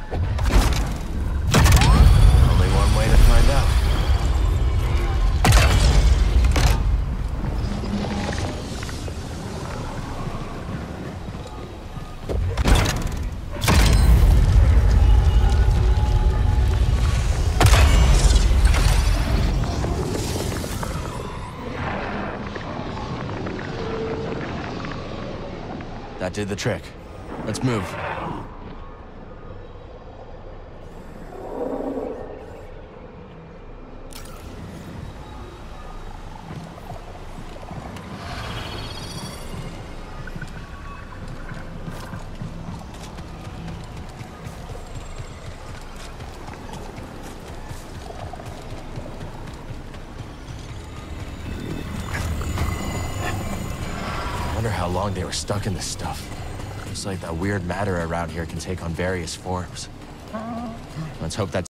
Only one way to find out. That did the trick. Let's move. I wonder how long they were stuck in this stuff. Looks like that weird matter around here can take on various forms. Let's hope that